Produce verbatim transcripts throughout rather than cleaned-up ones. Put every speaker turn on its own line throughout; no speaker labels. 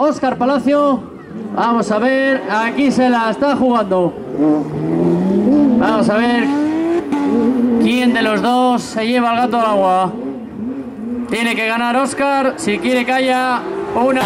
Óscar Palacio. Vamos a ver, aquí se la está jugando. Vamos a ver quién de los dos se lleva el gato al agua. Tiene que ganar Óscar si quiere que haya una...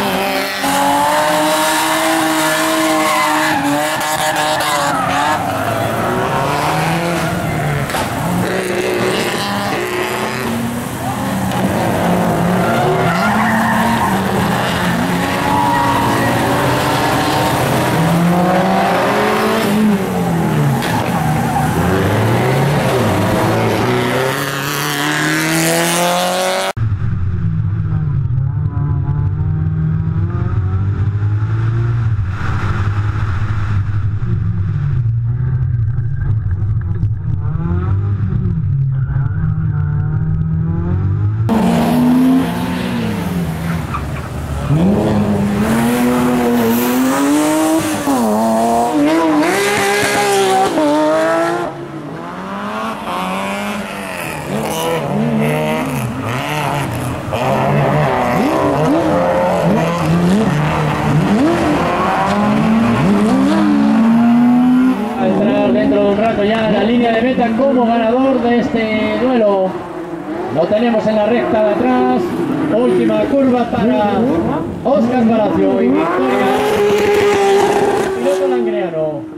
Ya en la línea de meta como ganador de este duelo. Lo tenemos en la recta de atrás. Última curva para Óscar Palacio y victoria piloto langreano.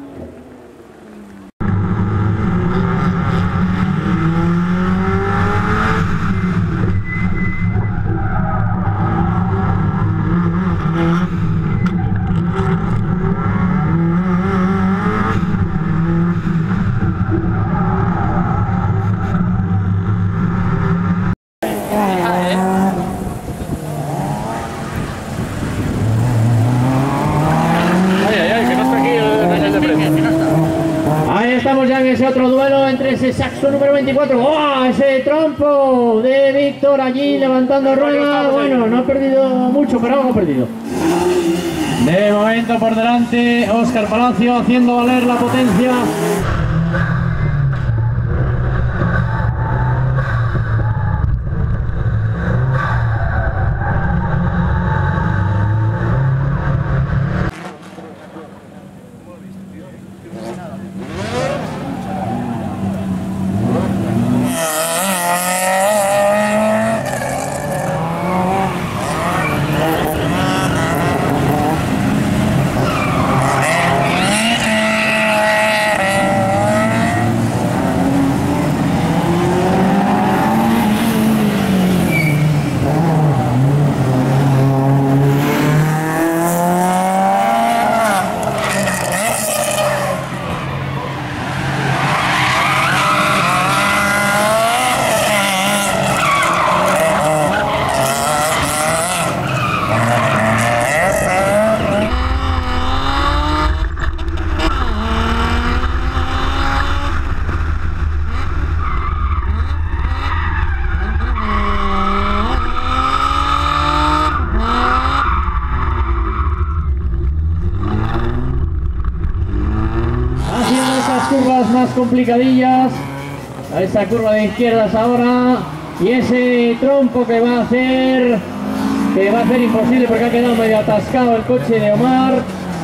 Estamos ya en ese otro duelo entre ese saxo número veinticuatro. ¡Oh! Ese trompo de Víctor allí levantando rueda. Bueno, no ha perdido mucho, pero algo ha perdido. De momento por delante Óscar Palacio haciendo valer la potencia. Curvas más complicadillas, a esa curva de izquierdas ahora, y ese trompo que va a hacer que va a ser imposible porque ha quedado medio atascado el coche de Omar.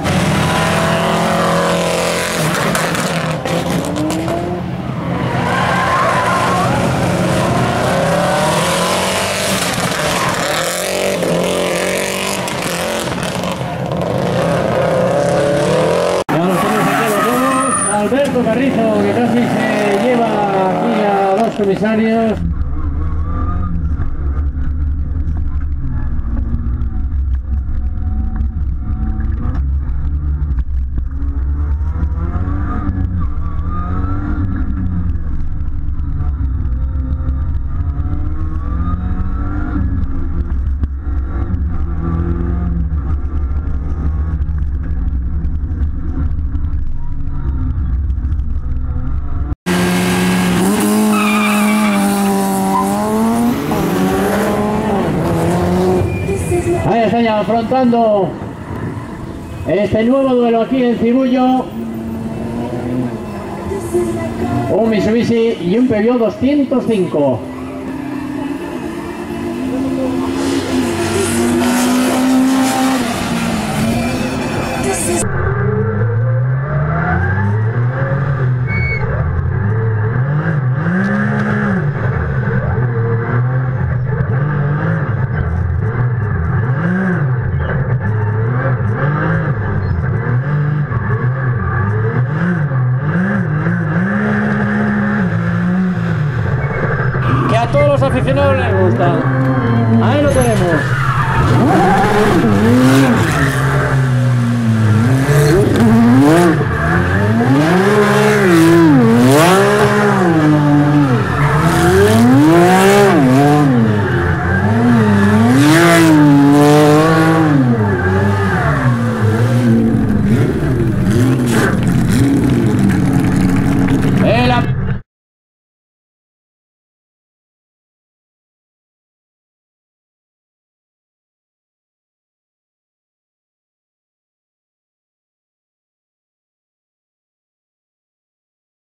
Alberto Carrizo, que casi se lleva aquí a dos comisarios. Ahí está ya afrontando este nuevo duelo aquí en Cibullo. Un Mitsubishi y un Peugeot doscientos cinco. Que a todos los aficionados les gusta. Ahí lo tenemos.